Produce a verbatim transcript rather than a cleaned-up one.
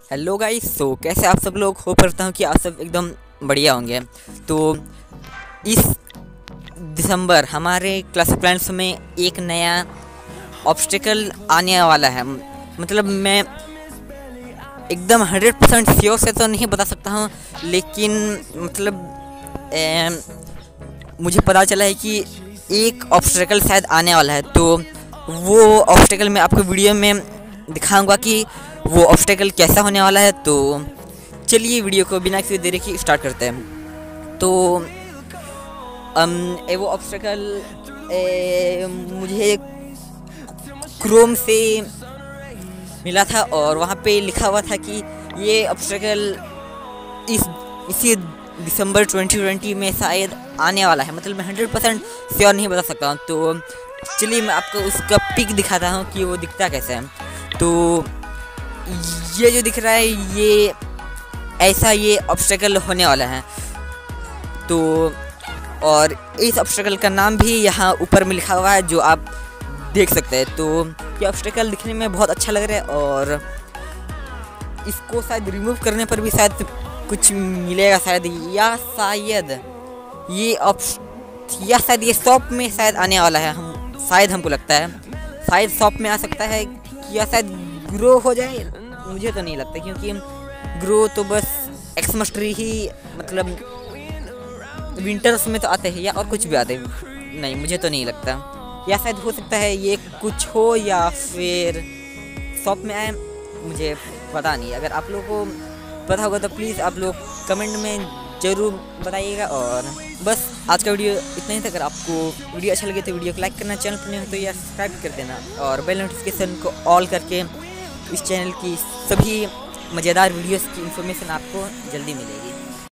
Hello guys, सो कैसे आप सब लोग। होप करता हूँ कि आप सब एकदम बढ़िया होंगे। तो इस दिसंबर हमारे क्लास प्लान्स में एक नया ऑब्स्टिकल आने वाला है। मतलब मैं एकदम हंड्रेड परसेंट श्योर से तो नहीं बता सकता हूँ, लेकिन मतलब ए, मुझे पता चला है कि एक ऑब्स्टिकल शायद आने वाला है। तो वो ऑब्स्टिकल मैं आपको वीडियो में दिखाऊंगा कि वो ऑब्स्टिकल कैसा होने वाला है। तो चलिए वीडियो को बिना किसी देरी की स्टार्ट करते हैं। तो अम ए वो ऑब्स्टिकल मुझे क्रोम से मिला था और वहाँ पे लिखा हुआ था कि ये ऑब्स्टिकल इस इसी दिसंबर ट्वेंटी ट्वेंटी में शायद आने वाला है। मतलब मैं हंड्रेड परसेंट श्योर नहीं बता सकता हूँ। तो चलिए मैं आपको उसका पिक दिखाता हूँ कि वो दिखता कैसा है। तो ये जो दिख रहा है ये ऐसा ये ऑब्स्टिकल होने वाला है। तो और इस ऑब्स्टिकल का नाम भी यहाँ ऊपर में लिखा हुआ है, जो आप देख सकते हैं। तो ये ऑब्स्टिकल दिखने में बहुत अच्छा लग रहा है और इसको शायद रिमूव करने पर भी शायद कुछ मिलेगा शायद, या शायद ये ऑप्श या शायद ये शॉप में शायद आने वाला है। हम शायद हमको लगता है शायद शॉप में आ सकता है, या शायद ग्रो हो जाए। मुझे तो नहीं लगता, क्योंकि ग्रो तो बस एक्समस ट्री ही मतलब विंटर्स में तो आते हैं, या और कुछ भी आते हैं। नहीं, मुझे तो नहीं लगता। या शायद हो सकता है ये कुछ हो या फिर शॉप में आए, मुझे पता नहीं। अगर आप लोगों को पता होगा तो प्लीज़ आप लोग कमेंट में ज़रूर बताइएगा। और बस आज का वीडियो इतना ही था। अगर आपको वीडियो अच्छा लगे तो वीडियो को लाइक करना, चैनल पर नहीं हो तो यार सब्सक्राइब कर देना और बेल नोटिफिकेशन को ऑल करके इस चैनल की सभी मज़ेदार वीडियोस की इन्फॉर्मेशन आपको जल्दी मिलेगी।